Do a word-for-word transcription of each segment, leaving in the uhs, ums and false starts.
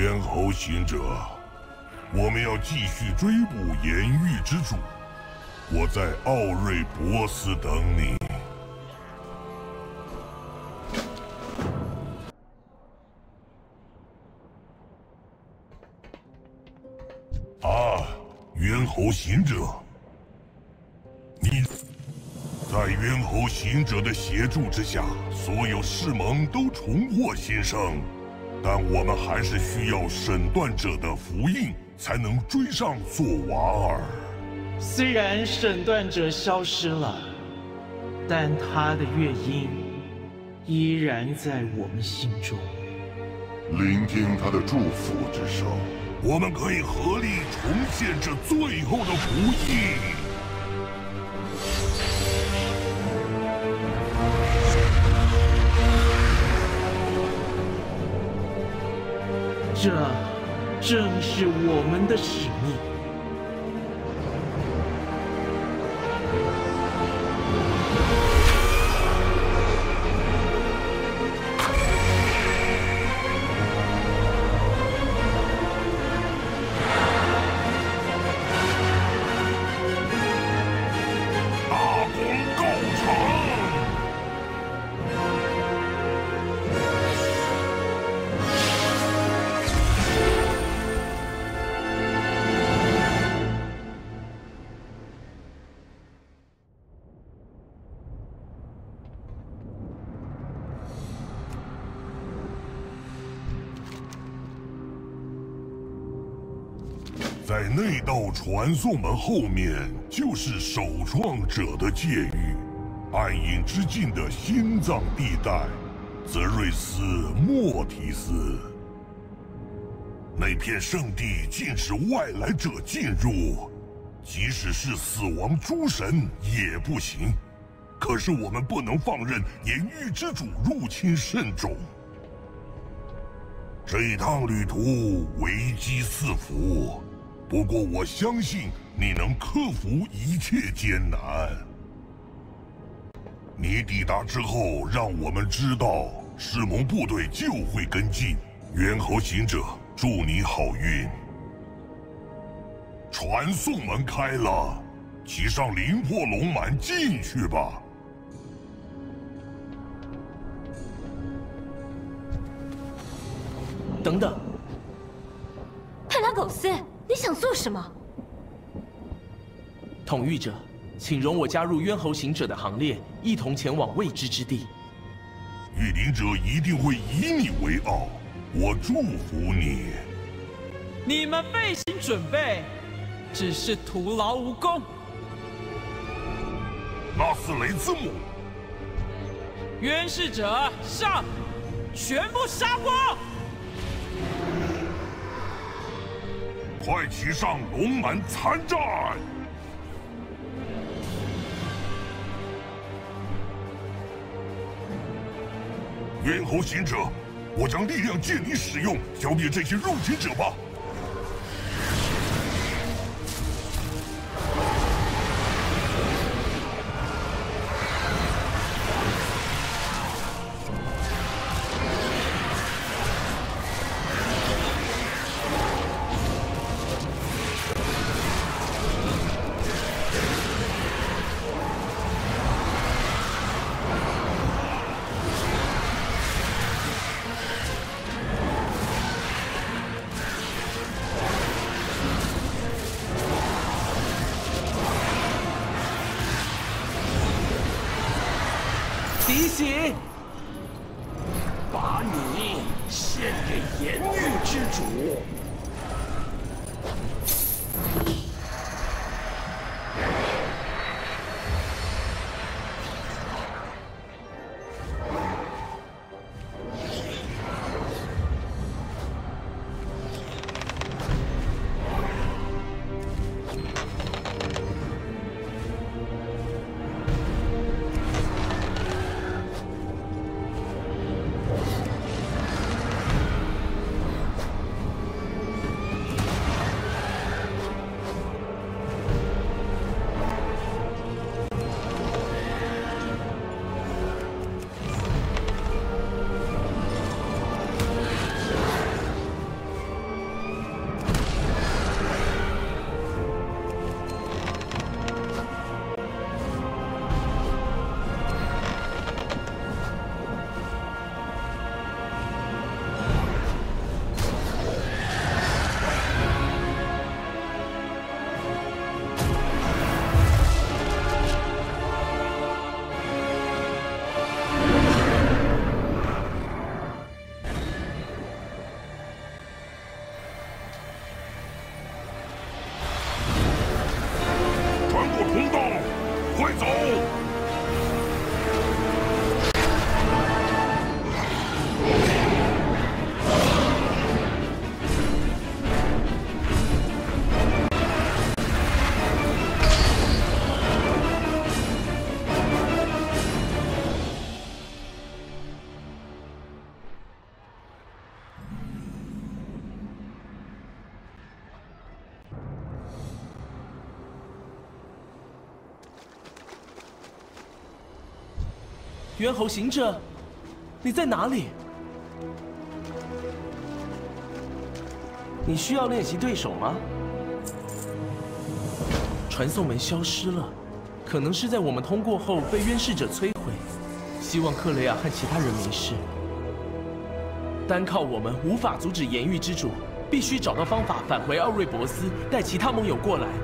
猿猴行者，我们要继续追捕盐狱之主。我在奥瑞博斯等你。啊，猿猴行者，你在猿猴行者的协助之下，所有世盟都重获新生。 但我们还是需要审断者的符印，才能追上索瓦尔。 虽然审断者消失了，但他的乐音依然在我们心中。 聆听他的祝福之声，我们可以合力重现这最后的符印。 这正是我们的使命。 大功告成！ 在那道传送门后面，就是首创者的界域，暗影之境的心脏地带，泽瑞斯莫提斯。那片圣地禁止外来者进入，即使是死亡诸神也不行。可是我们不能放任盐狱之主入侵圣种。这一趟旅途危机四伏。 不过，我相信你能克服一切艰难。你抵达之后，让我们知道，世盟部队就会跟进。猿猴行者，祝你好运。传送门开了，骑上灵魄龙蛮进去吧。 等等， 佩拉苟斯。 你想做什么？ 统御者，请容我加入冤猴行者的行列，一同前往未知之地。 御灵者一定会以你为傲，我祝福你。 你们费心准备，只是徒劳无功。 纳斯雷兹姆， 冤侍者上，全部杀光！ 快骑上龙蛮参战！猿猴行者，我将力量借你使用，消灭这些入侵者吧。 提醒！ 把你献给盐狱之主。 猿猴行者，你在哪里？你需要练习对手吗？传送门消失了，可能是在我们通过后被冤视者摧毁。希望克雷亚和其他人没事。单靠我们无法阻止盐狱之主，必须找到方法返回奥瑞博斯，带其他盟友过来。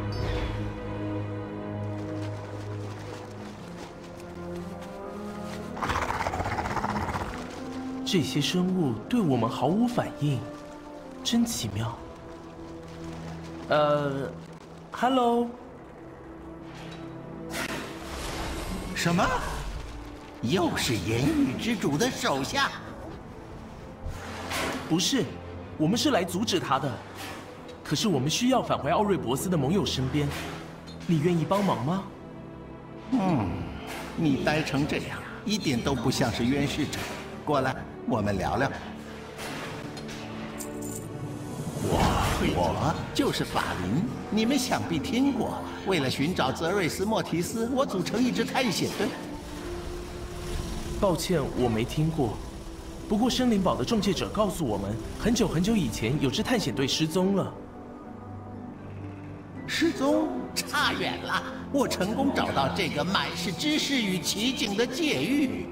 这些生物对我们毫无反应，真奇妙。呃 ，Hello， 什么？又是盐狱之主的手下？ 不是，我们是来阻止他的。可是我们需要返回奥瑞博斯的盟友身边，你愿意帮忙吗？ 嗯，你呆成这样，一点都不像是冤视者。过来。 我们聊聊。我我就是法林，你们想必听过。为了寻找泽瑞斯·莫提斯，我组成一支探险队。 抱歉，我没听过。不过森林堡的中介者告诉我们，很久很久以前有支探险队失踪了。 失踪？差远了！我成功找到这个满是知识与奇景的界域。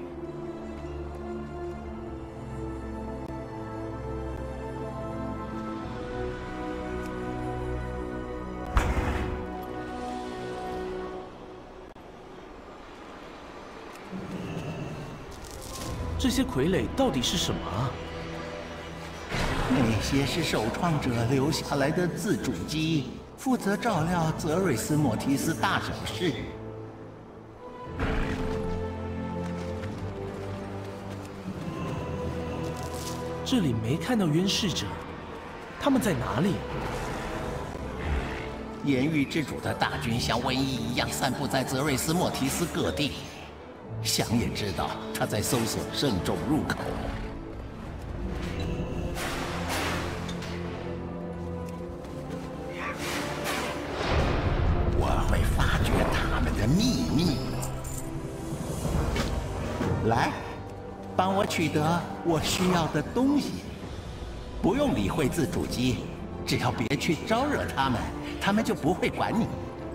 这些傀儡到底是什么啊？ 那些是首创者留下来的自主机，负责照料泽瑞斯·莫提斯大小事。 这里没看到冤视者，他们在哪里？ 盐狱之主的大军像瘟疫一样散布在泽瑞斯·莫提斯各地。 想也知道，他在搜索圣种入口。我会发掘他们的秘密。来，帮我取得我需要的东西。不用理会自主机，只要别去招惹他们，他们就不会管你。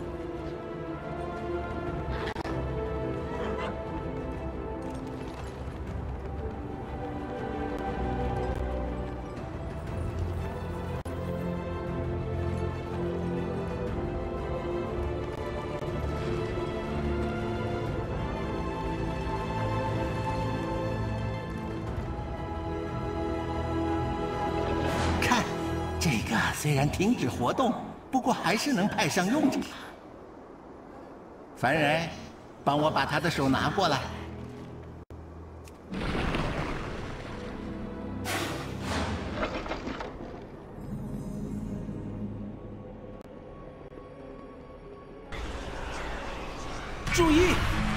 这个虽然停止活动，不过还是能派上用场。凡人，帮我把他的手拿过来。 注意！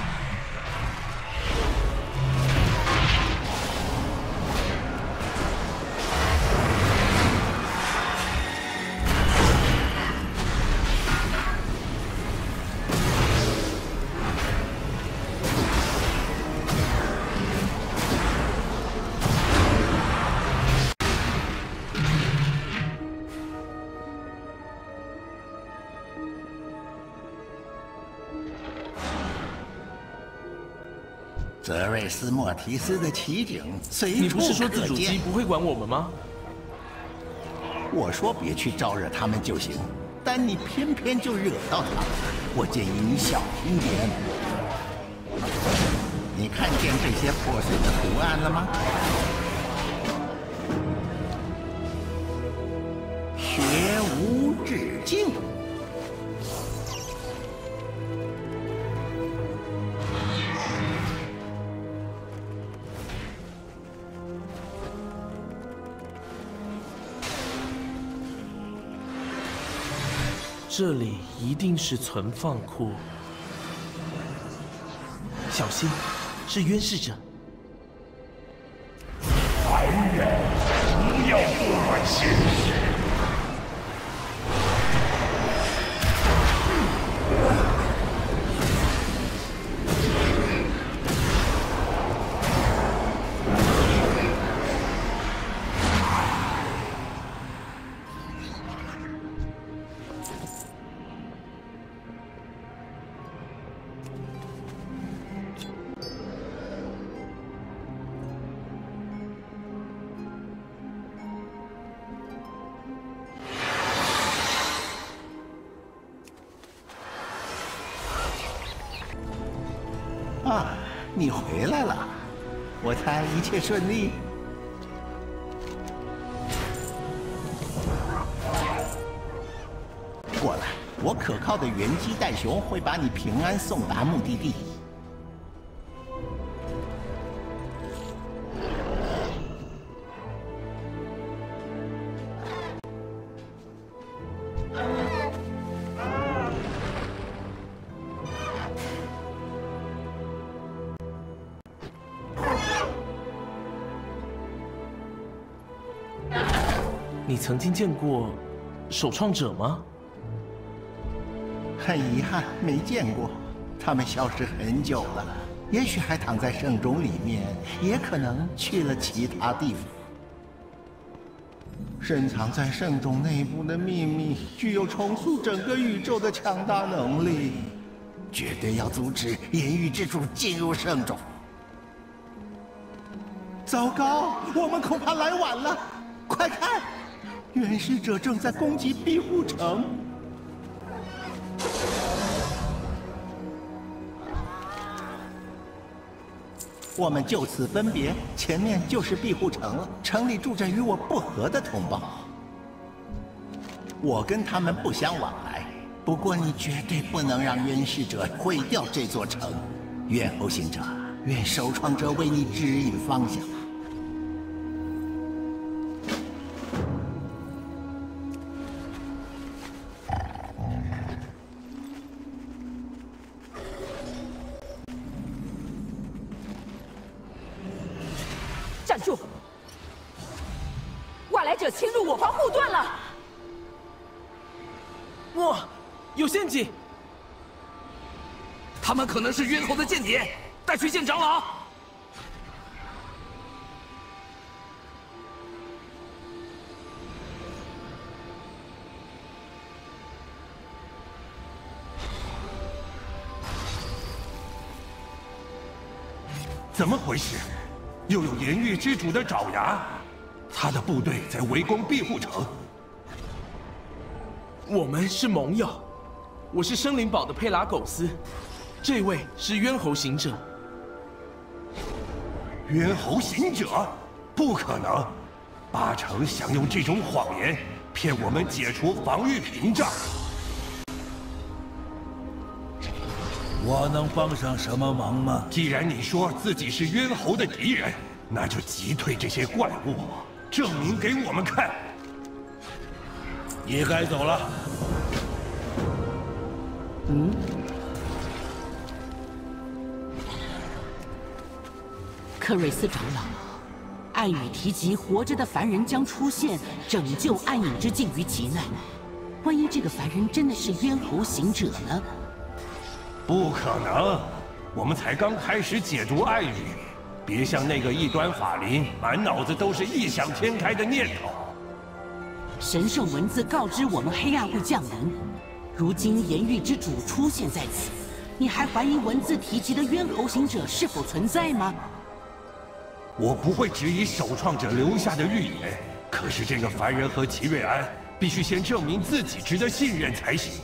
泽瑞斯·莫提斯的奇景随处可见。 你不是说自主机不会管我们吗？ 我说别去招惹他们就行，但你偏偏就惹到他们。我建议你小心点。你看见这些破碎的图案了吗？学无止境。 这里一定是存放库，小心，是冤视者。 凡人，不要破坏现实。 你回来了，我猜一切顺利。过来，我可靠的原机袋熊会把你平安送达目的地。 你曾经见过首创者吗？ 很遗憾，没见过。他们消失很久了，也许还躺在圣冢里面，也可能去了其他地方。深藏在圣冢内部的秘密，具有重塑整个宇宙的强大能力，绝对要阻止炎狱之主进入圣冢。糟糕，我们恐怕来晚了！快看，原始者正在攻击庇护城。我们就此分别，前面就是庇护城了。城里住着与我不和的同胞，我跟他们不相往来。不过你绝对不能让冤侍者毁掉这座城。愿猴行者，愿首创者为你指引方向。 站住！外来者侵入我方护盾了！ 哇，有陷阱！ 他们可能是冤侯的间谍，带去见长老。 怎么回事？又有炎狱之主的爪牙，他的部队在围攻庇护城。 我们是盟友，我是生灵堡的佩拉苟斯，这位是冤侯行者。 冤侯行者？不可能！八成想用这种谎言骗我们解除防御屏障。 我能帮上什么忙吗？ 既然你说自己是冤侯的敌人，那就击退这些怪物，证明给我们看。 你该走了。 嗯。克瑞斯长老，暗语提及活着的凡人将出现，拯救暗影之境于急难。万一这个凡人真的是冤侯行者呢？ 不可能，我们才刚开始解读暗语，别像那个异端法灵，满脑子都是异想天开的念头。 神圣文字告知我们黑暗会降临，如今炎狱之主出现在此，你还怀疑文字提及的冤侯行者是否存在吗？ 我不会质疑首创者留下的预言，可是这个凡人和齐瑞安必须先证明自己值得信任才行。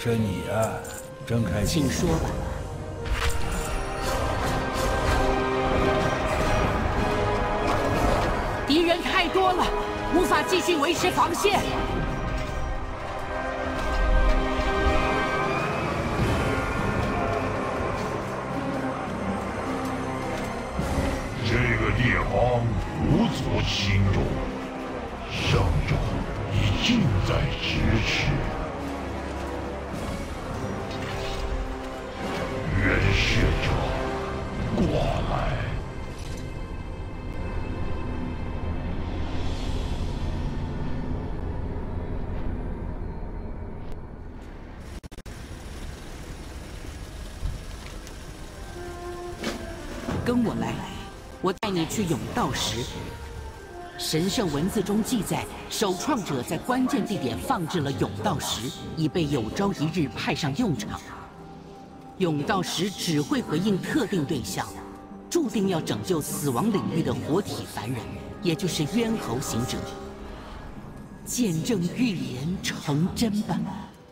是你啊，真开心。 请说吧。敌人太多了，无法继续维持防线。 这个地方无足轻重，圣者已近在咫尺。元使者，过来！ 跟我来。我带你去甬道石。神圣文字中记载，首创者在关键地点放置了甬道石，以备有朝一日派上用场。甬道石只会回应特定对象，注定要拯救死亡领域的活体凡人，也就是冤侯行者。见证预言成真吧！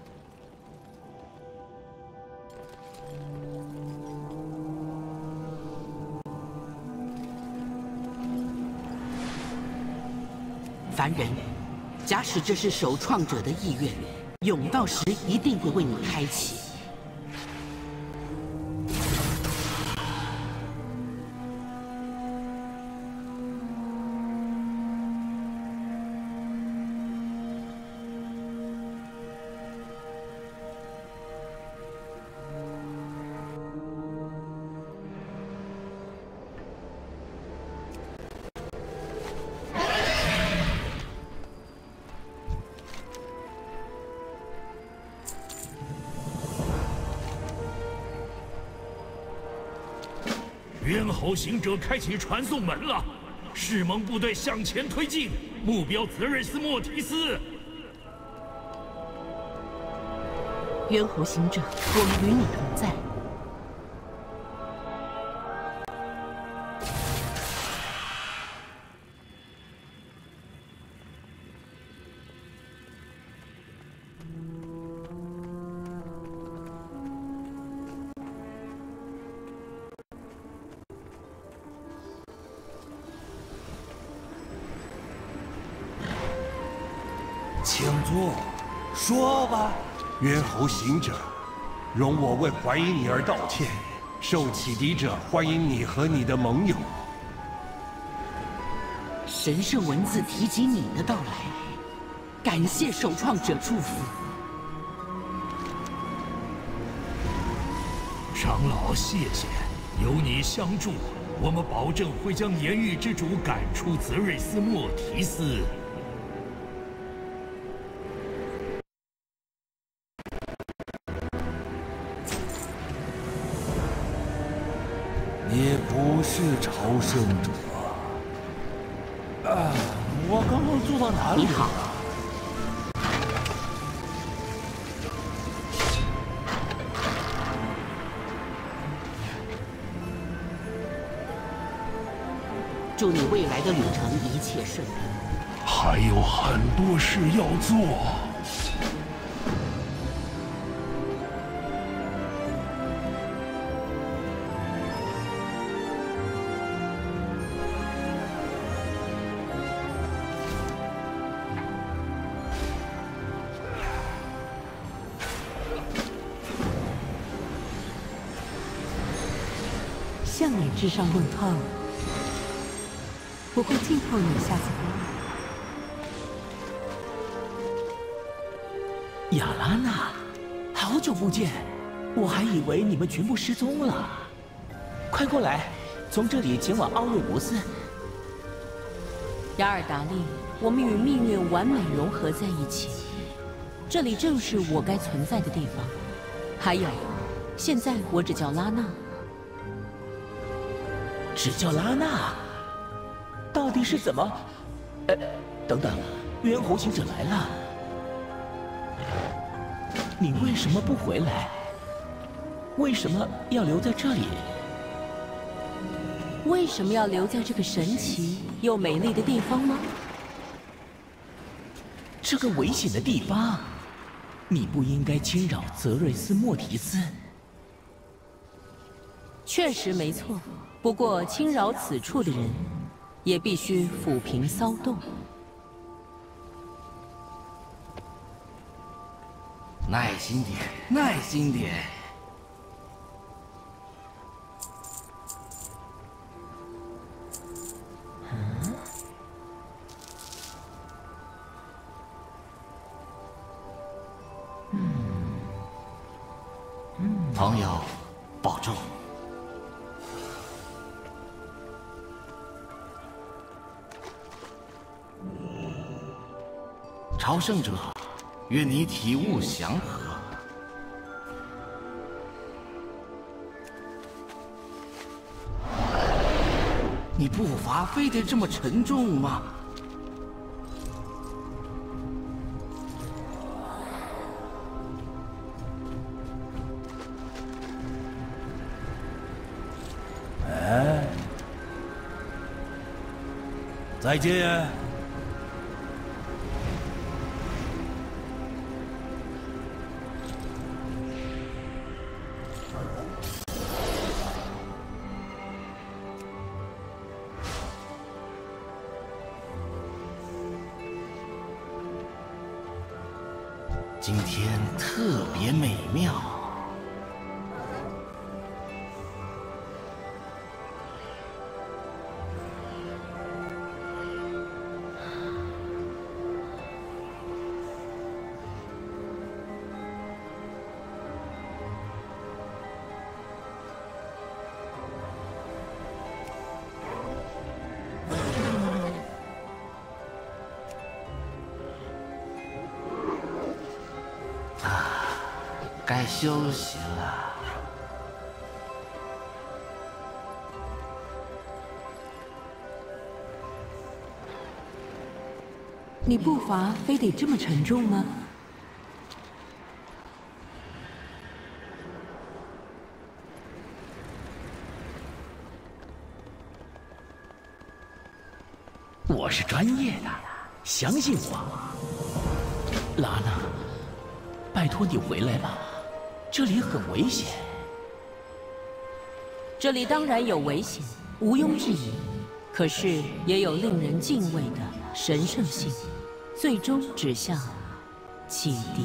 凡人，假使这是首创者的意愿，甬道石一定会为你开启。 冤侯行者开启传送门了，誓盟部队向前推进，目标泽瑞斯莫提斯。 冤侯行者，我们与你同在。 请坐，说吧，冤侯行者，容我为怀疑你而道歉。受启迪者欢迎你和你的盟友。 神圣文字提及你的到来，感谢首创者祝福。 长老，谢谢，有你相助，我们保证会将盐狱之主赶出泽瑞斯莫提斯。 你不是朝圣者啊！我刚刚做到哪里了？ 祝你未来的旅程一切顺利。 还有很多事要做。 向你致上问候，我会静候你下次回来。雅拉娜，好久不见，我还以为你们全部失踪了。快过来，从这里前往奥瑞博斯。 雅尔达利，我们与命运完美融合在一起，这里正是我该存在的地方。还有，现在我只叫拉娜。 只叫拉娜，到底是怎么？呃，等等，冤侯行者来了，你为什么不回来？为什么要留在这里？ 为什么要留在这个神奇又美丽的地方吗？ 这个危险的地方， 你不应该侵扰泽瑞斯莫提斯。 确实没错，不过侵扰此处的人，也必须抚平骚动。 耐心点，耐心点。 嗯。 朋友，保重。朝圣者，愿你体悟祥和。你步伐非得这么沉重吗？ 哎，再见。 今天特别美妙。 该休息了。 你步伐非得这么沉重吗？ 我是专业的，相信我。拉娜，拜托你回来吧。 这里很危险。 这里当然有危险，毋庸置疑。可是也有令人敬畏的神圣性，最终指向启迪。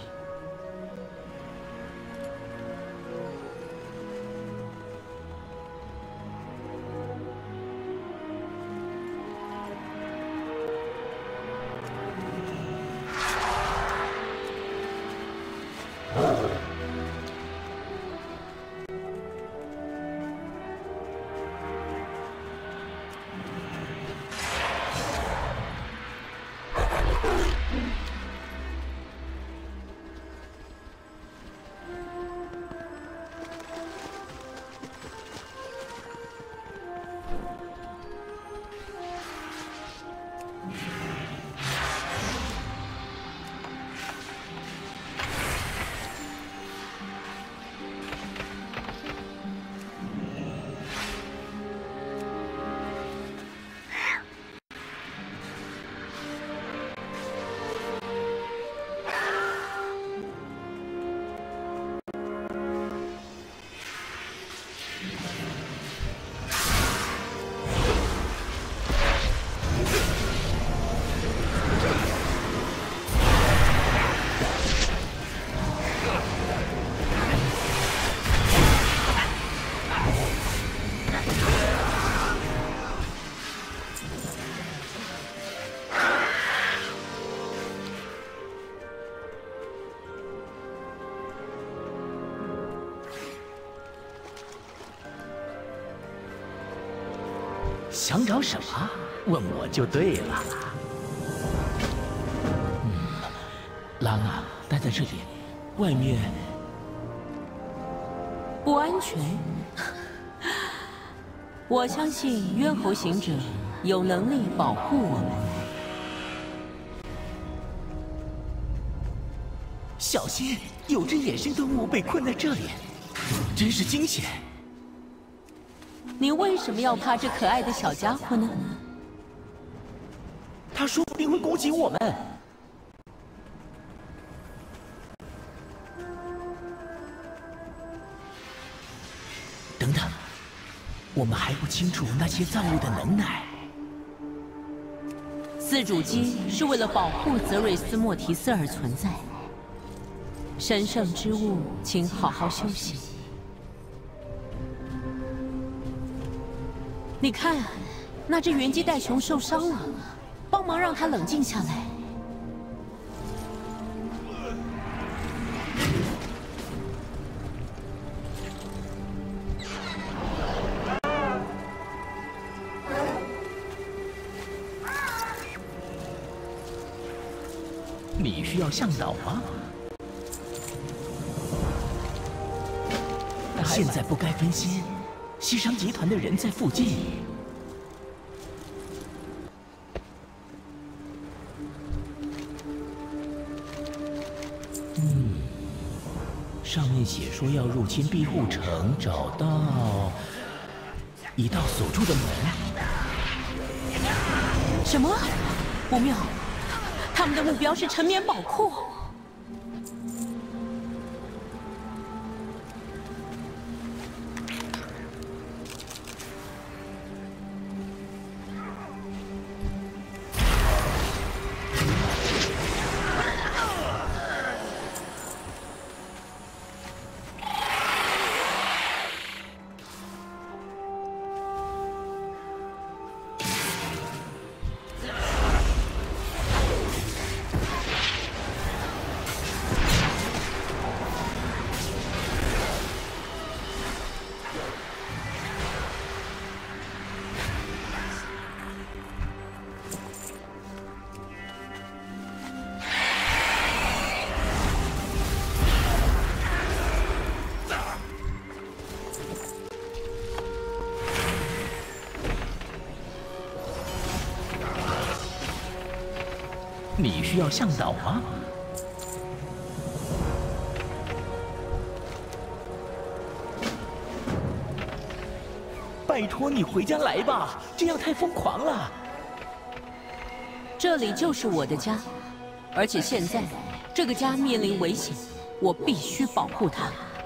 想找什么？问我就对了。嗯，拉娜，待在这里，外面不安全。我相信冤侯行者有能力保护我们。 小心，有只野生动物被困在这里，真是惊险。 你为什么要怕这可爱的小家伙呢？ 他说不定会攻击我们。 我们还不清楚那些造物的能耐。 四主机是为了保护泽瑞斯莫提斯而存在。神圣之物，请好好休息。你看，那只原基袋熊受伤了，帮忙让它冷静下来。 你需要向导吗？现在不该分心，西商集团的人在附近。嗯，上面写说要入侵庇护城，找到一道锁住的门。 什么？不妙！ 他们的目标是沉眠宝库。 你需要向导吗？拜托你回家来吧，这样太疯狂了。 这里就是我的家，而且现在这个家面临危险，我必须保护它。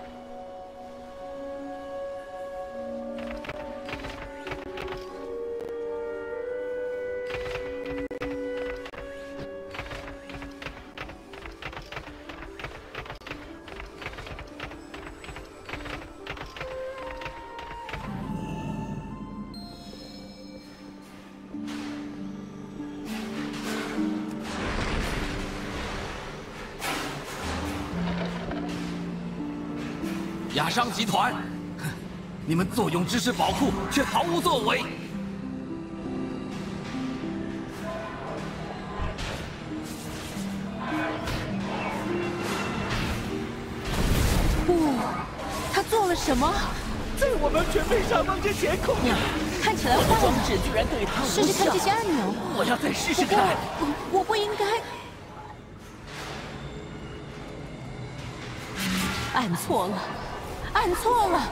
亚商集团，哼，你们坐拥知识宝库，却毫无作为。 不，他做了什么？ 在我们全被沙漠之前控制， 看起来坏了。 装置居然对他无效。 试试看这些按钮。 我要再试试看。 我不应该。 按错了，按错了。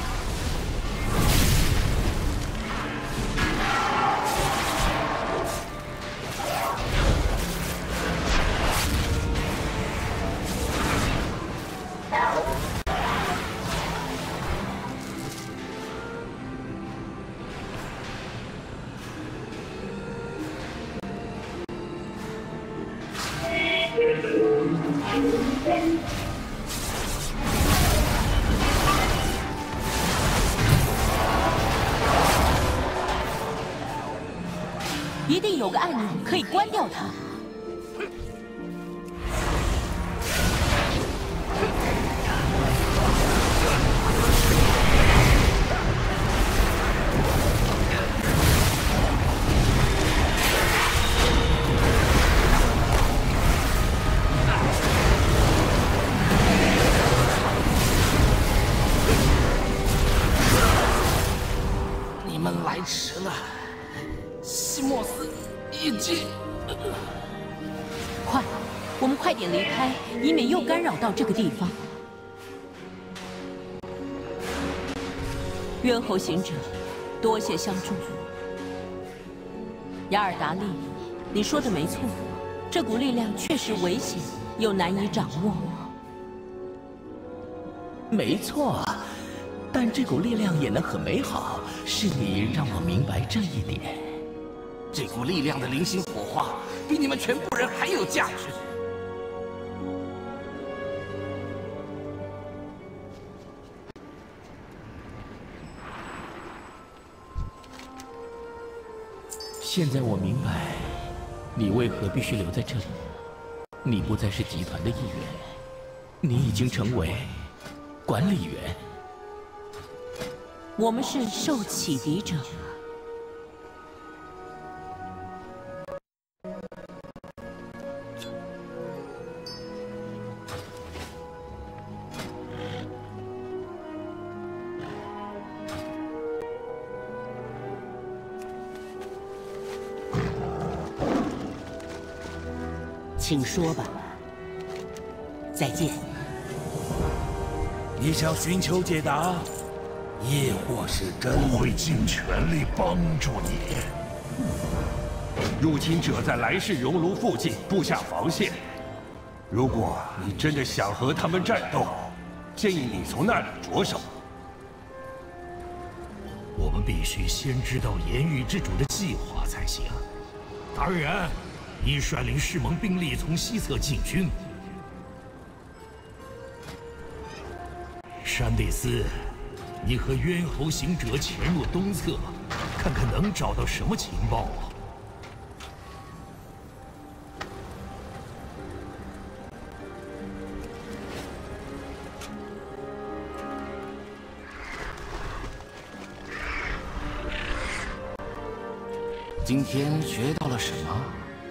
一定有个按钮可以关掉它。 你们来迟了。 西莫斯已经…… 快，我们快点离开，以免又干扰到这个地方。冤侯行者，多谢相助。雅尔达利，你说的没错，这股力量确实危险，又难以掌握。 没错，但这股力量也能很美好。 是你让我明白这一点。 这股力量的灵心火花，比你们全部人还有价值。 现在我明白，你为何必须留在这里。你不再是集团的一员，你已经成为管理员。 我们是受启迪者。 请说吧。再见。 你想寻求解答，亦或是真我会尽全力帮助你。 入侵者在来世熔炉附近布下防线，如果你真的想和他们战斗，建议你从那里着手。 我们必须先知道炎狱之主的计划才行。当然。你率领世盟兵力从西侧进军，山地斯，你和渊侯行者潜入东侧，看看能找到什么情报啊？ 今天学到了什么？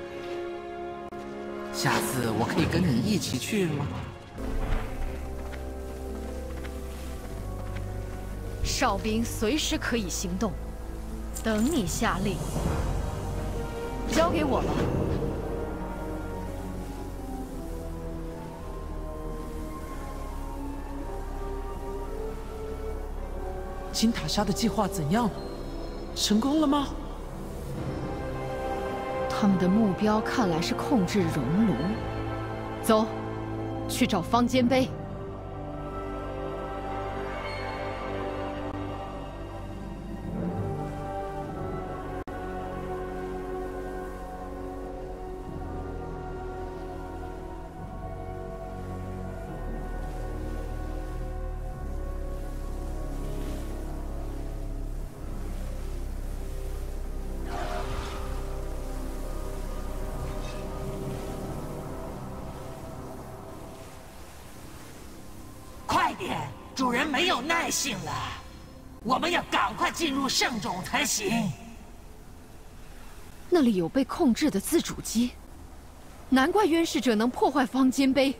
下次我可以跟你一起去吗？ 哨兵随时可以行动，等你下令。交给我吧。 金塔莎的计划怎样了？成功了吗？ 他们的目标看来是控制熔炉。走，去找方尖碑。 主人没有耐性了，我们要赶快进入圣冢才行。 那里有被控制的自主机，难怪渊视者能破坏方尖碑。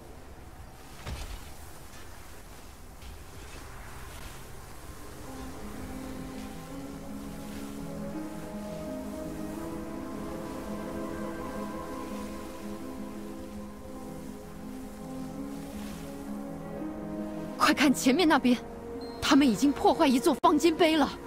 快看前面那边，他们已经破坏一座方尖碑了。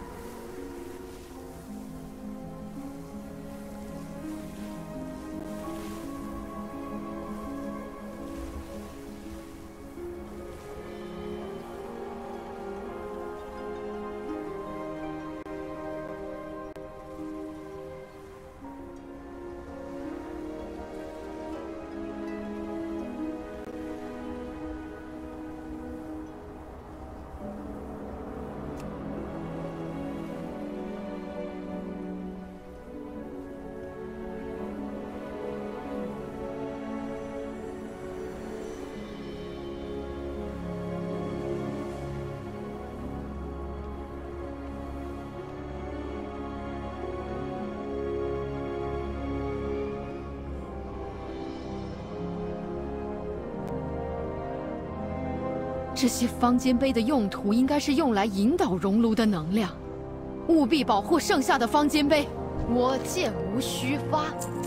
这些方尖碑的用途应该是用来引导熔炉的能量，务必保护剩下的方尖碑。我箭无虚发，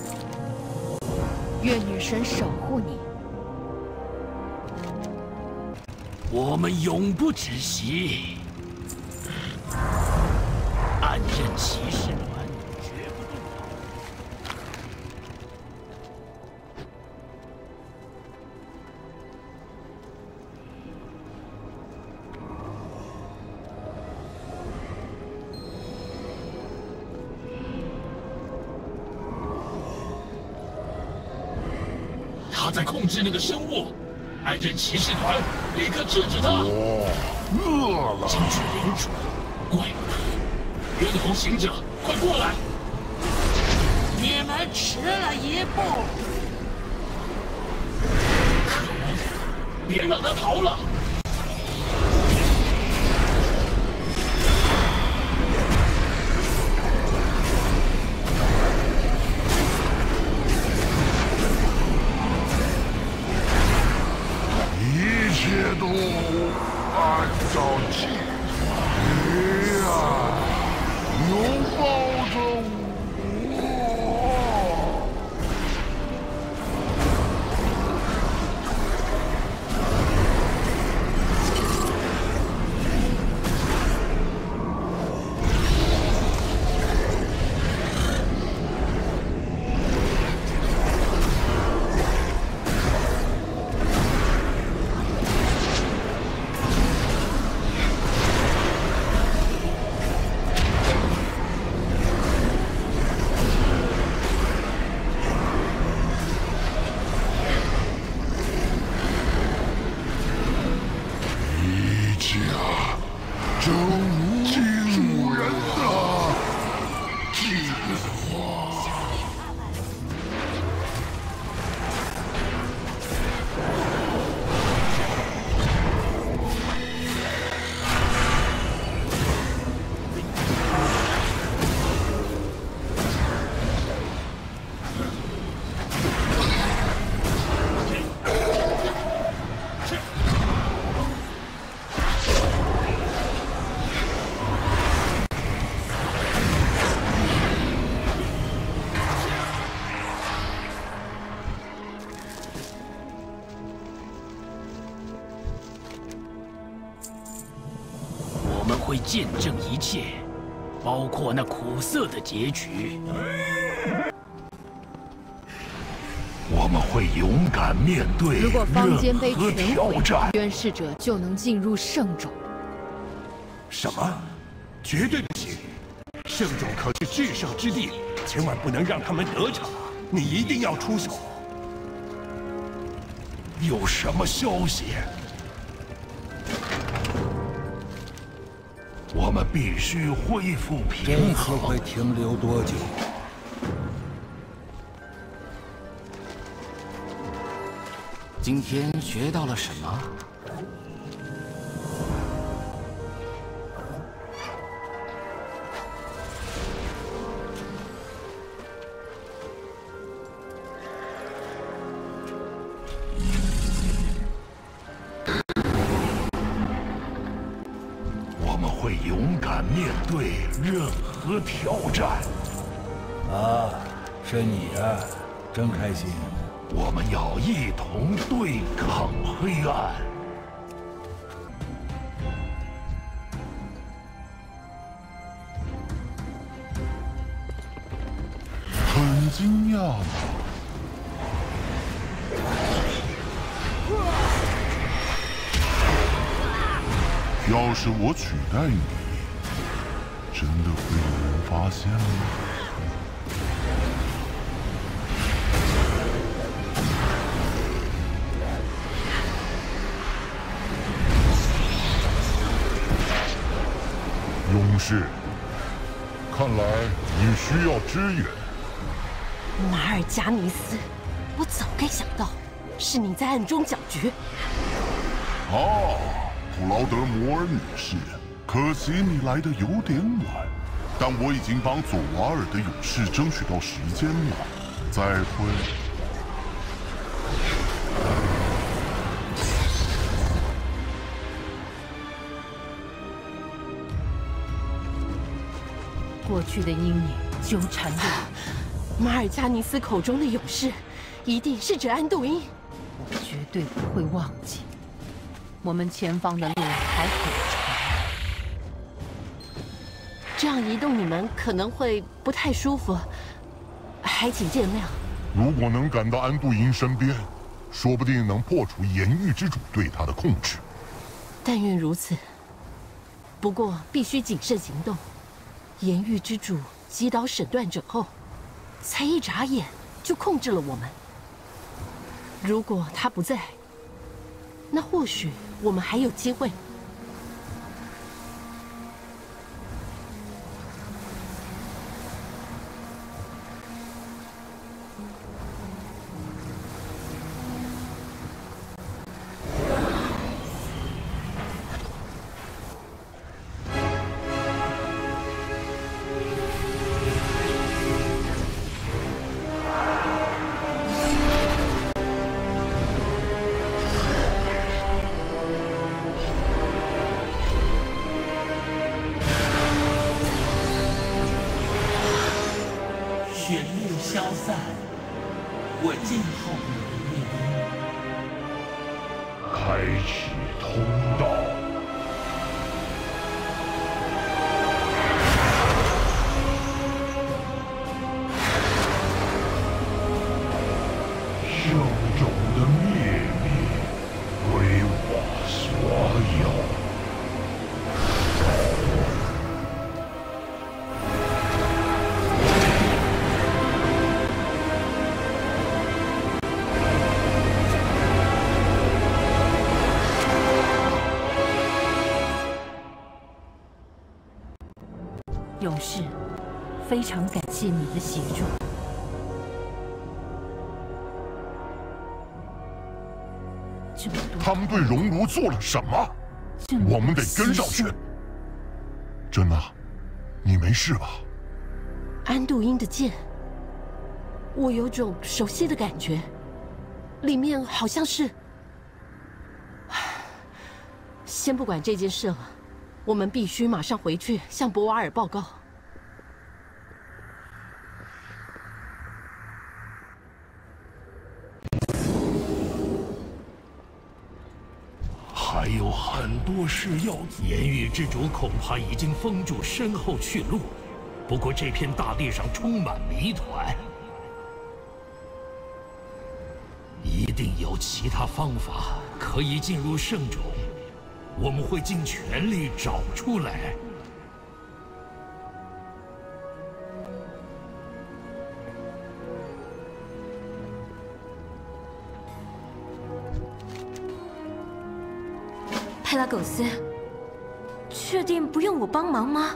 愿女神守护你。 我们永不止息，暗刃骑士团绝不动摇。 他在控制那个生物，暗刃骑士团立刻制止他！ 我饿了。 金翅领主，怪物，猿猴行者，快过来！ 你们迟了一步。 可恶！别让他逃了！ 一切都按照计划，拥抱着我。 会见证一切，包括那苦涩的结局。 我们会勇敢面对如果方尖碑任何全毁， 挑战。 渊逝者就能进入圣冢。 什么？绝对不行！圣冢可是至圣之地，千万不能让他们得逞。你一定要出手。 有什么消息？ 我们必须恢复平衡。 会停留多久？ 今天学到了什么？ 会勇敢面对任何挑战。 啊，是你啊，真开心。 我们要一同对抗黑暗。很惊讶吗？ 要是我取代你，真的会有人发现吗？勇士，看来你需要支援。 马尔加尼斯，我早该想到，是你在暗中搅局。 哦。 普劳德摩尔女士，可惜你来的有点晚，但我已经帮佐瓦尔的勇士争取到时间了。再会。 过去的阴影纠缠着我。马尔加尼斯口中的勇士，一定是指安度因。 我绝对不会忘记。 我们前方的路还很长， 这样移动你们可能会不太舒服，还请见谅。 如果能赶到安度因身边，说不定能破除炎域之主对他的控制。 但愿如此。不过必须谨慎行动。炎域之主击倒审断者后，才一眨眼就控制了我们。 如果他不在，那或许我们还有机会。 勇士，非常感谢你的协助。这么多， 他们对熔炉做了什么？我们得跟上去。珍娜，你没事吧？ 安度因的剑，我有种熟悉的感觉，里面好像是……先不管这件事了。 我们必须马上回去向博瓦尔报告。 还有很多事要做。炎域之主恐怕已经封住身后去路，不过这片大地上充满谜团，一定有其他方法可以进入圣冢。 我们会尽全力找出来。 佩拉苟斯，确定不用我帮忙吗？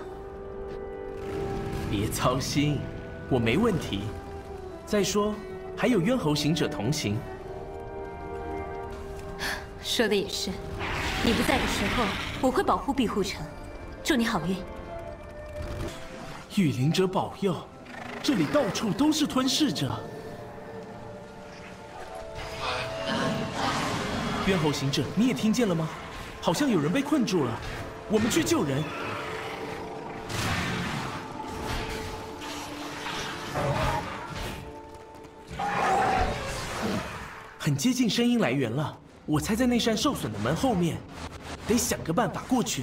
别操心，我没问题。再说，还有冤侯行者同行。 说的也是。 你不在的时候，我会保护庇护城。祝你好运。 御灵者保佑，这里到处都是吞噬者。冤侯行者，你也听见了吗？好像有人被困住了，我们去救人。很接近声音来源了。 我猜在那扇受损的门后面，得想个办法过去。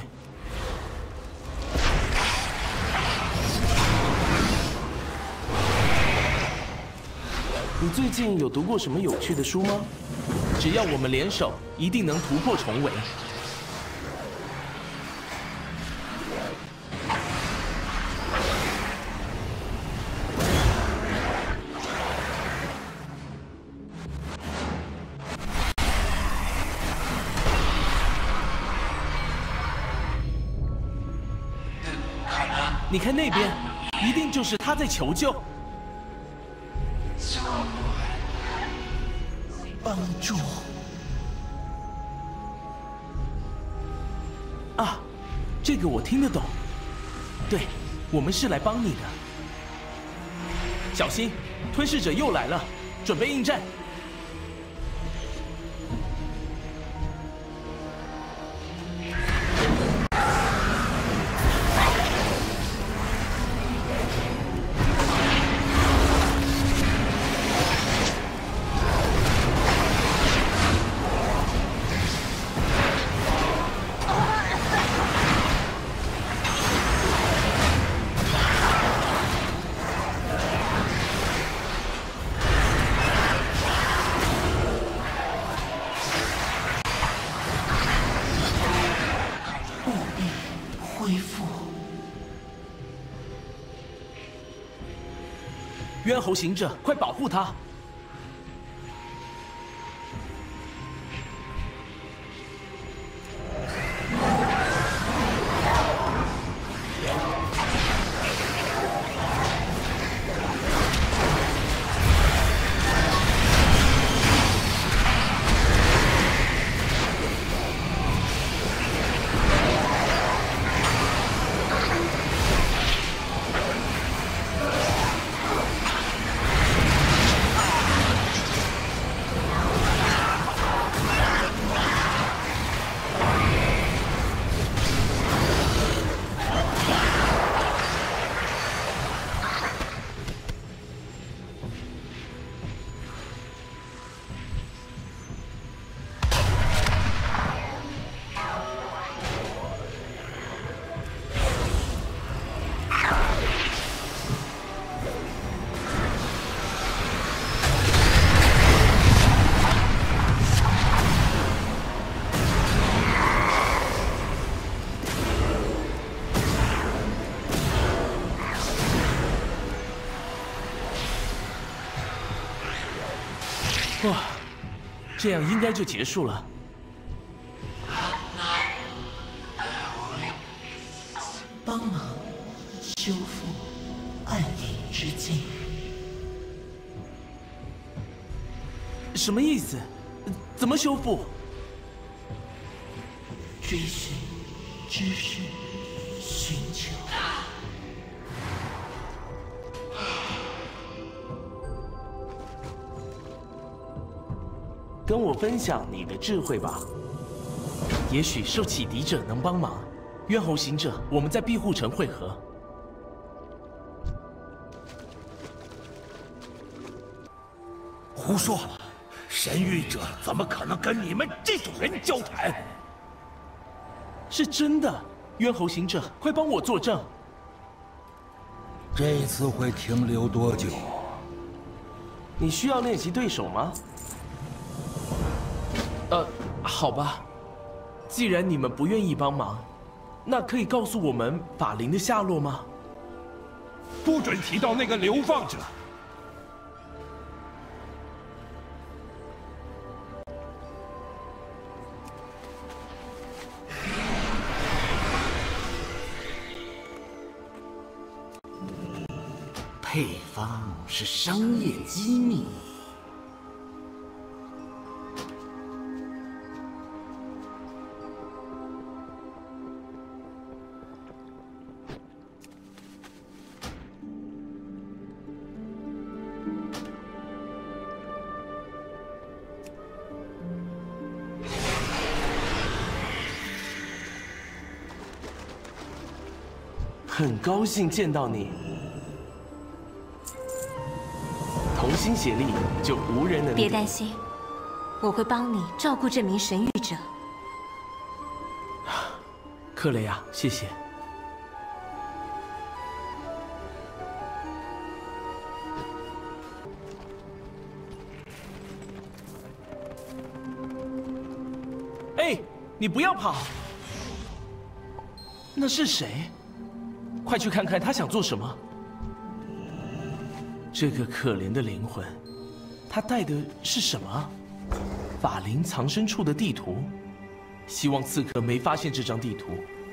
你最近有读过什么有趣的书吗？只要我们联手，一定能突破重围。你看那边，一定就是他在求救。帮助啊，这个我听得懂。对，我们是来帮你的。小心，吞噬者又来了，准备应战。 冤侯行者，快保护他！ 哇，这样应该就结束了。 帮忙修复暗影之境。 什么意思？怎么修复？ 追寻知识，寻求。 跟我分享你的智慧吧，也许受启迪者能帮忙。冤侯行者，我们在庇护城会合。 胡说！神谕者怎么可能跟你们这种人交谈？ 是真的，冤侯行者，快帮我作证。 这次会停留多久？ 你需要练习对手吗？呃，好吧，既然你们不愿意帮忙，那可以告诉我们法灵的下落吗？ 不准提到那个流放者。 配方是商业机密。 很高兴见到你。同心协力，就无人能敌。 别担心，我会帮你照顾这名神谕者。 克雷亚，谢谢。哎，你不要跑！那是谁？快去看看他想做什么。这个可怜的灵魂，他带的是什么？法灵藏身处的地图，希望刺客没发现这张地图。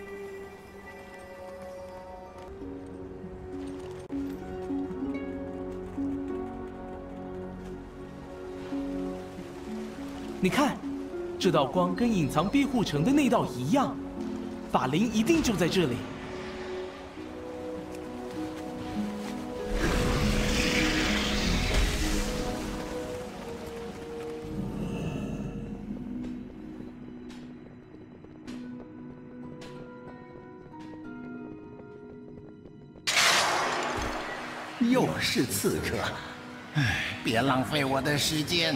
你看，这道光跟隐藏庇护城的那道一样，法灵一定就在这里。 又是刺客，唉，别浪费我的时间。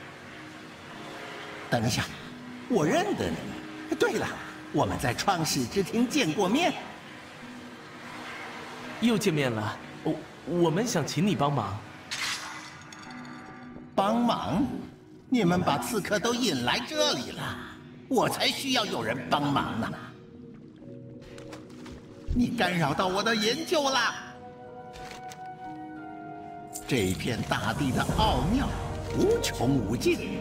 等一下，我认得你。对了，我们在创世之厅见过面。 又见面了，我我们想请你帮忙。 帮忙？你们把刺客都引来这里了，我才需要有人帮忙呢。你干扰到我的研究了。这一片大地的奥妙无穷无尽。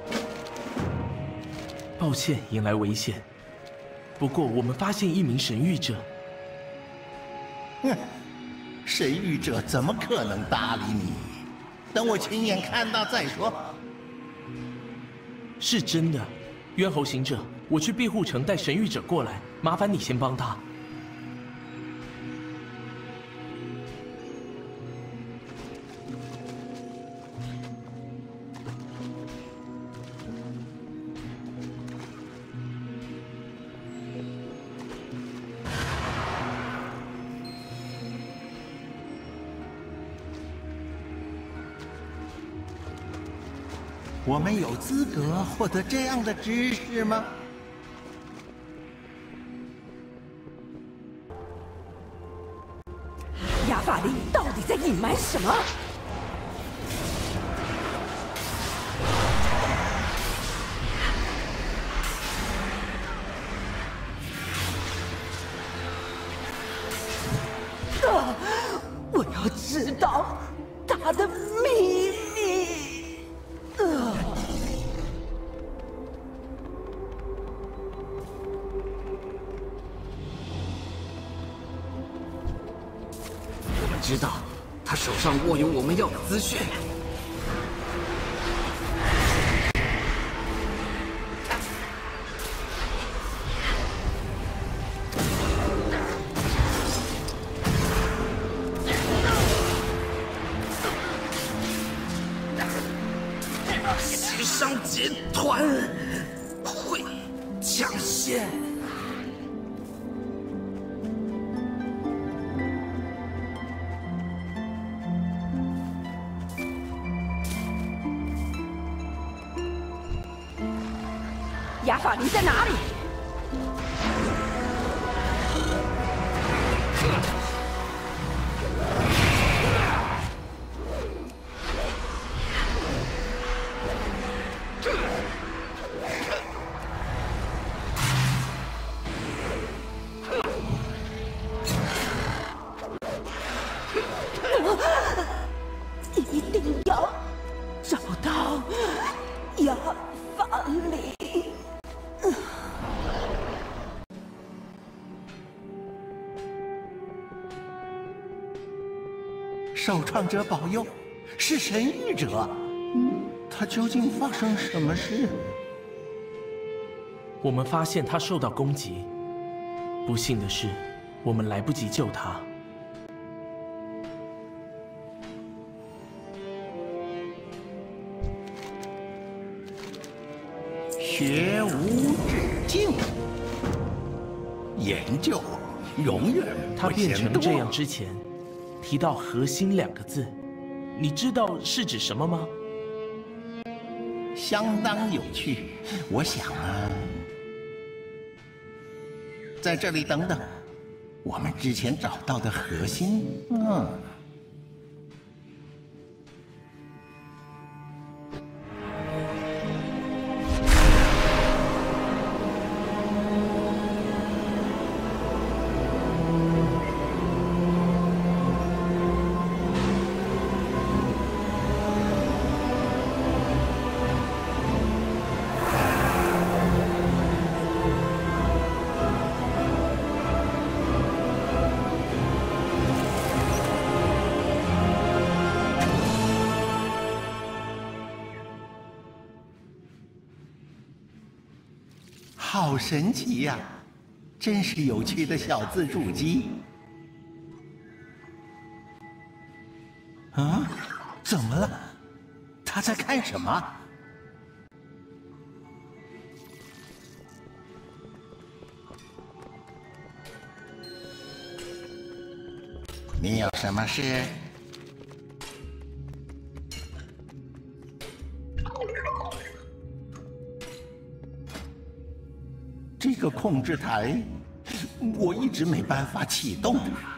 抱歉引来危险，不过我们发现一名神谕者。 哼，神谕者怎么可能搭理你？等我亲眼看到再说。 是真的，冤侯行者，我去庇护城带神谕者过来，麻烦你先帮他。 我们有资格获得这样的知识吗？ 亚法林到底在隐瞒什么？啊！我要知道他的秘密。呃上握有我们要的资讯。 西商集团会抢先。 雅法林在哪里？ 一定要找到雅法林。 受创者保佑，是神谕者。嗯，他究竟发生什么事？ 我们发现他受到攻击，不幸的是，我们来不及救他。 学无止境，研究永远他变成这样之前。 提到“核心”两个字，你知道是指什么吗？ 相当有趣。我想啊，在这里等等，我们之前找到的核心，嗯。 好神奇呀、啊，真是有趣的小自助机。啊，怎么了？他在看什么？你有什么事？ 这个控制台，我一直没办法启动它。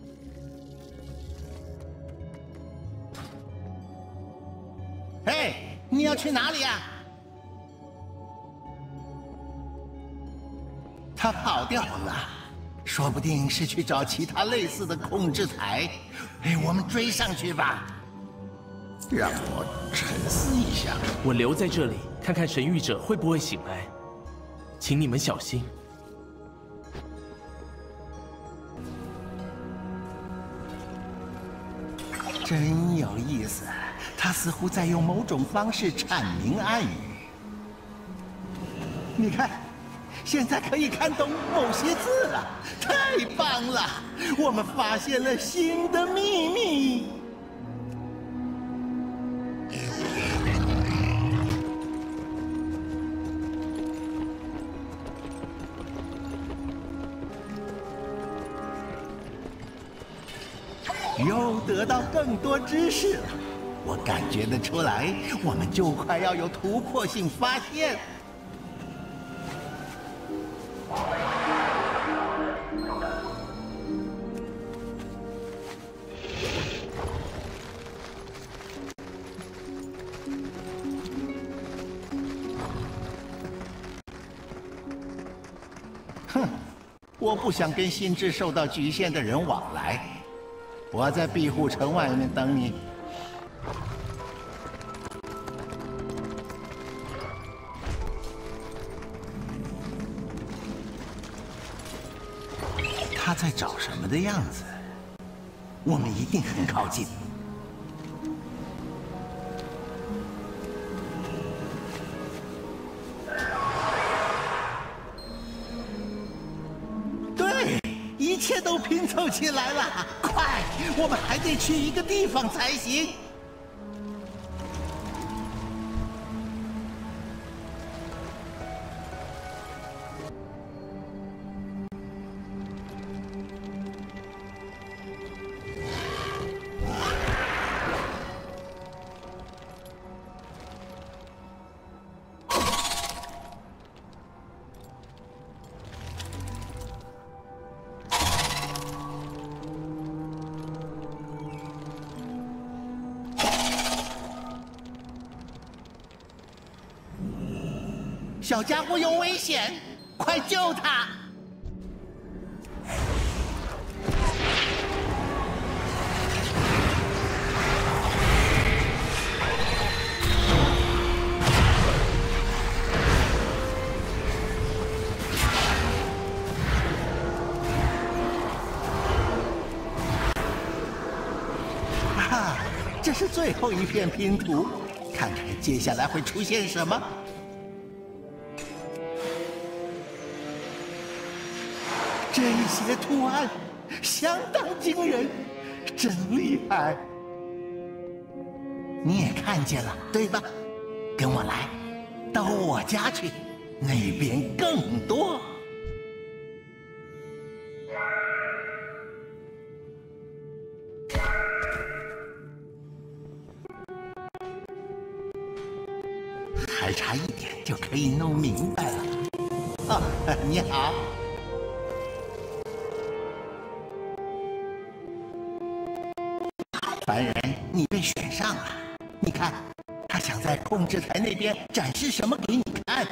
嘿，你要去哪里呀？他跑掉了，说不定是去找其他类似的控制台。哎，我们追上去吧。让我沉思一下。 我留在这里，看看神谕者会不会醒来。 请你们小心。 真有意思，他似乎在用某种方式阐明暗语。你看，现在可以看懂某些字了，太棒了！我们发现了新的秘密。 又得到更多知识了，我感觉得出来，我们就快要有突破性发现。哼，我不想跟心智受到局限的人往来。 我在庇护城外面等你。他在找什么的样子？我们一定很靠近。 切都拼凑起来了。快，我们还得去一个地方才行。小家伙有危险，快救他！啊，这是最后一片拼图，看看接下来会出现什么。这些图案相当惊人，真厉害！你也看见了，对吧？跟我来，到我家去，那边更多。还差一点就可以弄明白了。啊，你好。凡人，你被选上了。你看，他想在控制台那边展示什么给你看。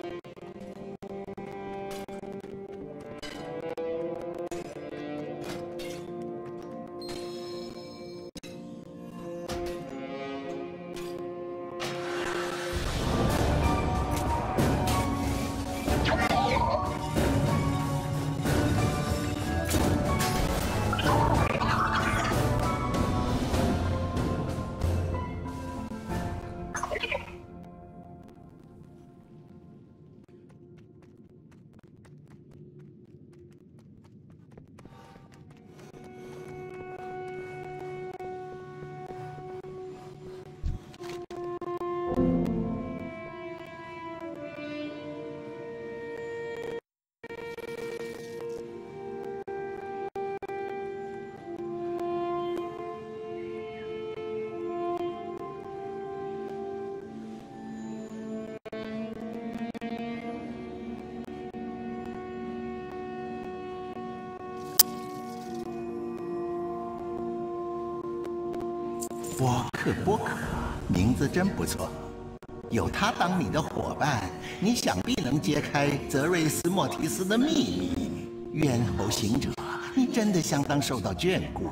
波克波克，名字真不错。有他当你的伙伴，你想必能揭开泽瑞斯莫提斯的秘密。猿猴行者，你真的相当受到眷顾。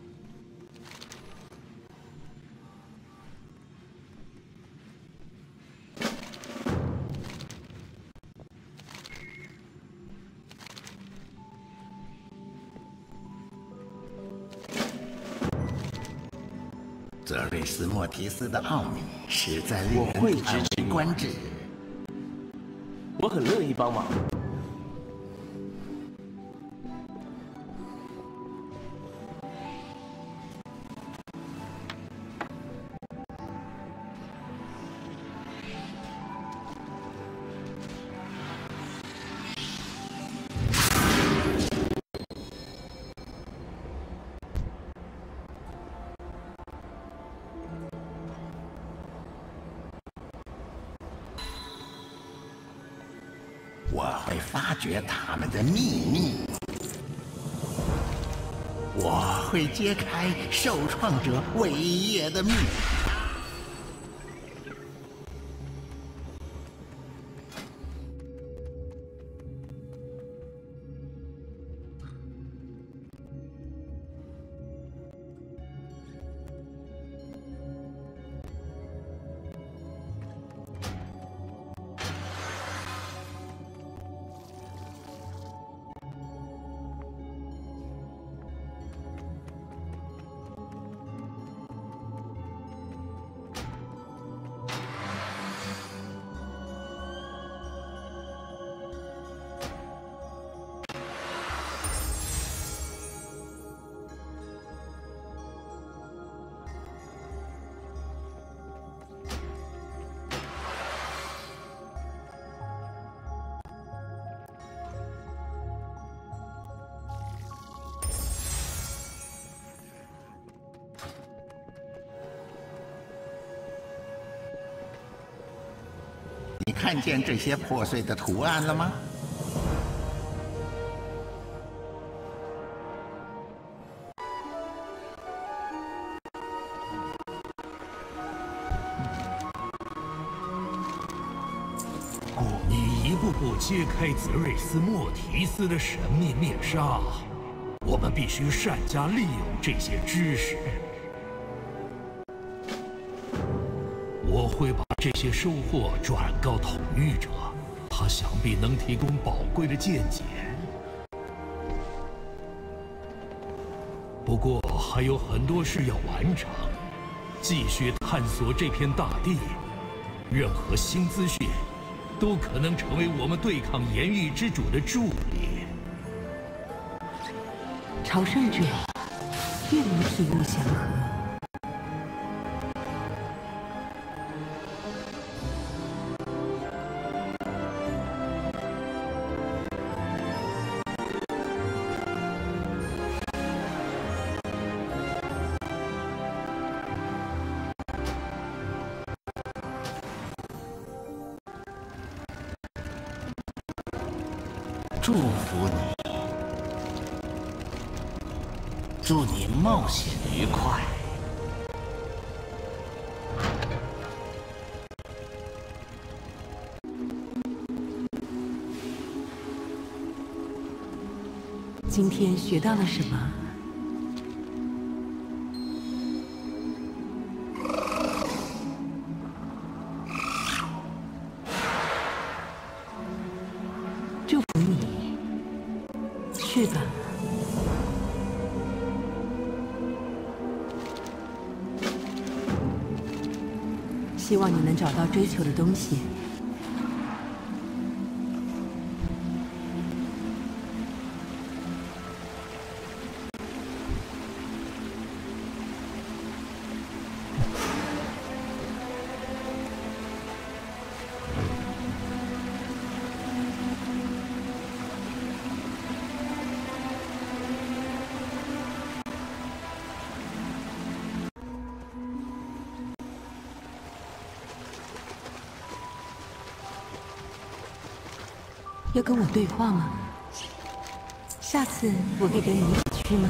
泽瑞斯莫提斯的奥秘实在令人叹为观止。 我很乐意帮忙。 我会发掘他们的秘密，我会揭开受创者伟业的秘密。 看见这些破碎的图案了吗？ 你一步步揭开泽瑞斯莫提斯的神秘面纱，我们必须善加利用这些知识。我会把这些收获转告统御者，他想必能提供宝贵的见解。不过还有很多事要完成，继续探索这片大地，任何新资讯都可能成为我们对抗炎域之主的助力。 朝圣者，愿你体悟祥和。 祝福你，祝你冒险愉快。 今天学到了什么？祝福你，去吧。希望你能找到追求的东西。要跟我对话吗？下次我可以跟你一起去吗？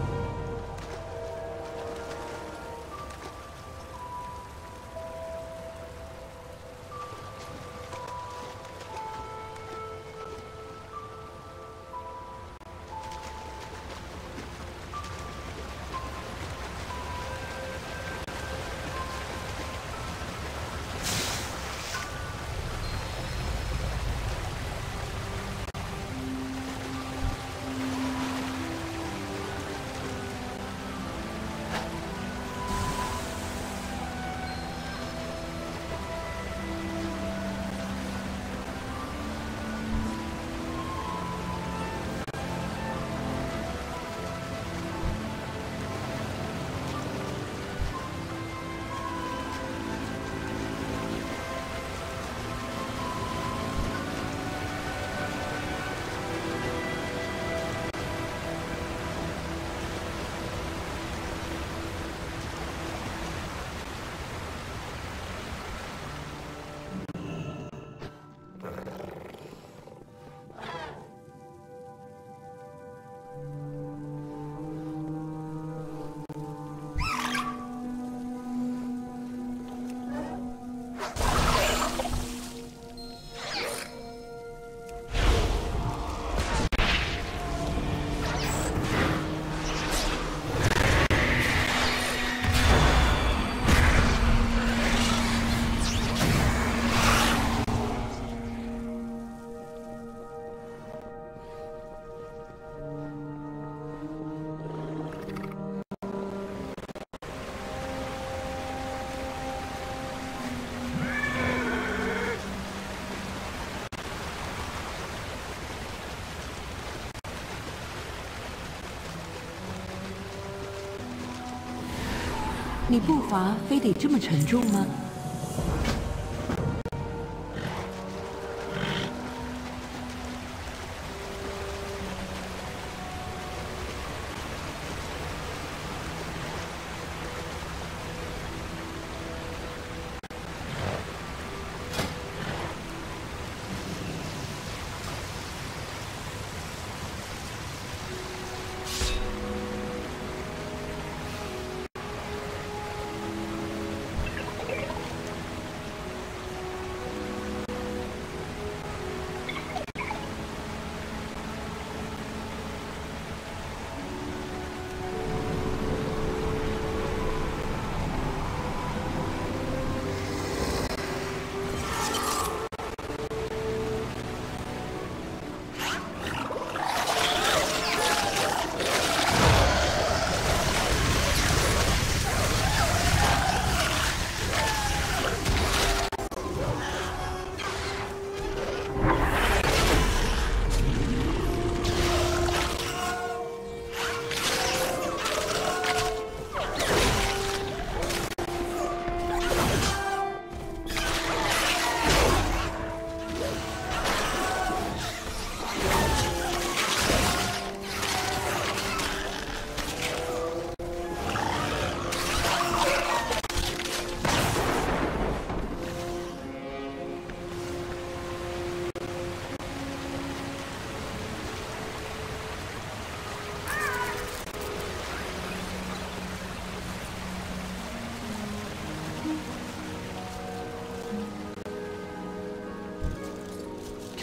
你步伐非得这么沉重吗？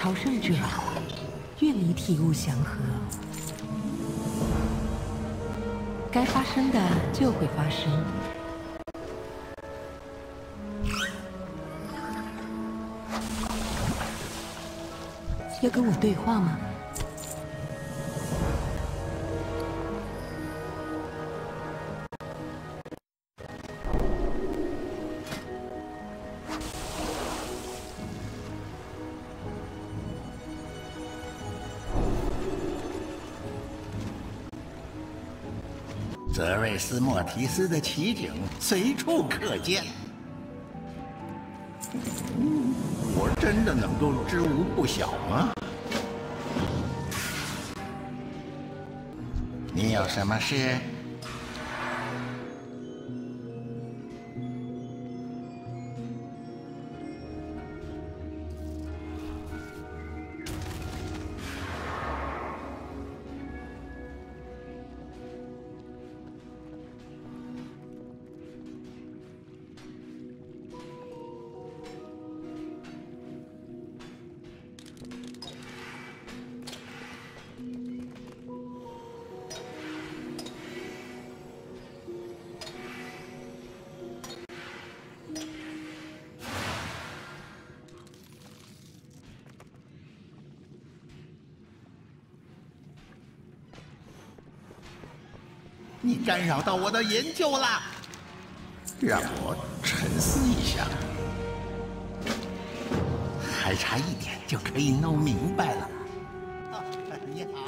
朝圣者，愿你体悟祥和。该发生的就会发生。要跟我对话吗？ 泽瑞斯莫提斯的奇景随处可见，我真的能够知无不晓吗？你有什么事？你干扰到我的研究了，让我沉思一下，还差一点就可以弄明白了。啊，你好。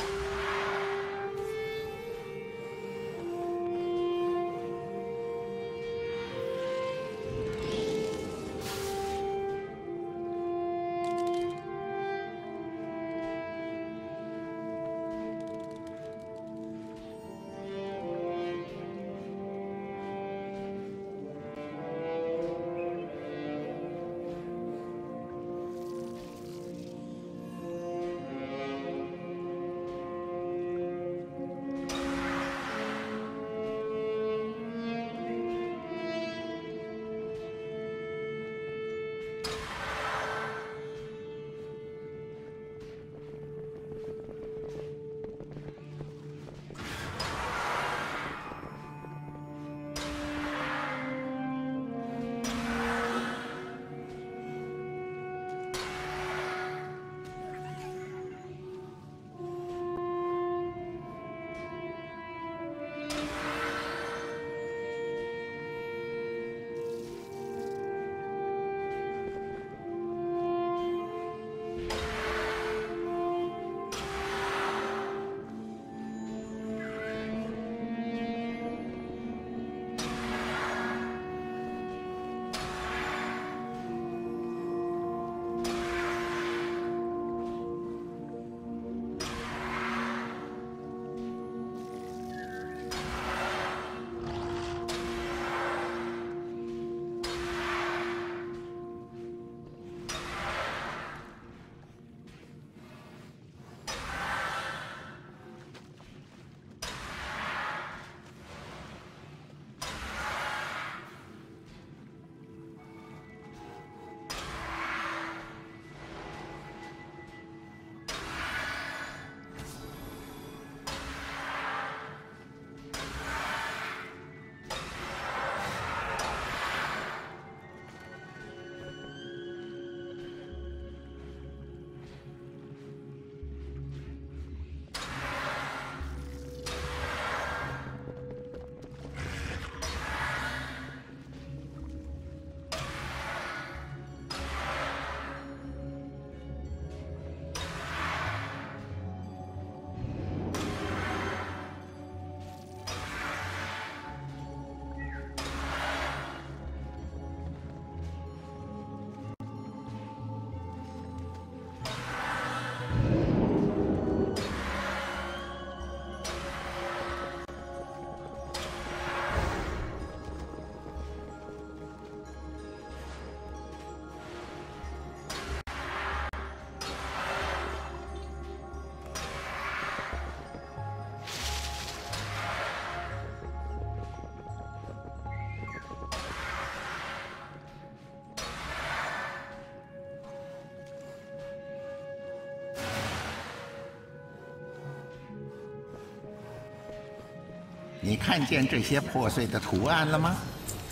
你看见这些破碎的图案了吗？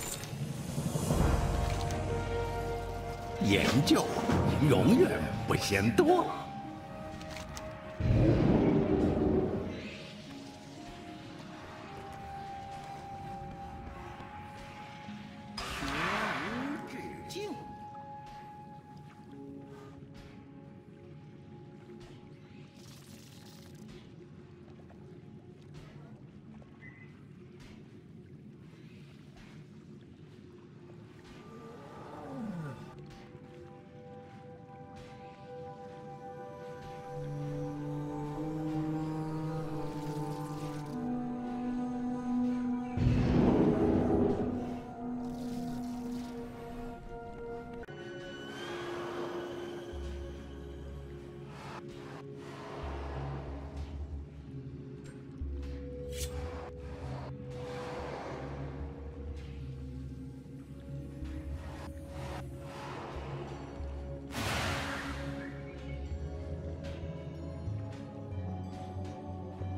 研究永远不嫌多。绝无止境。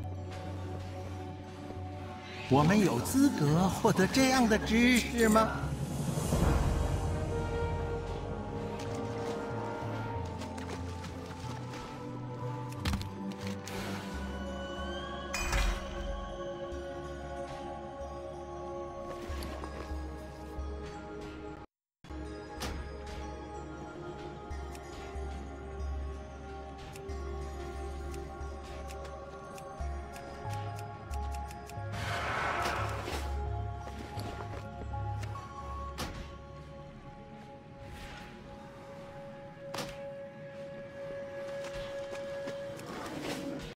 我们有资格获得这样的知识吗？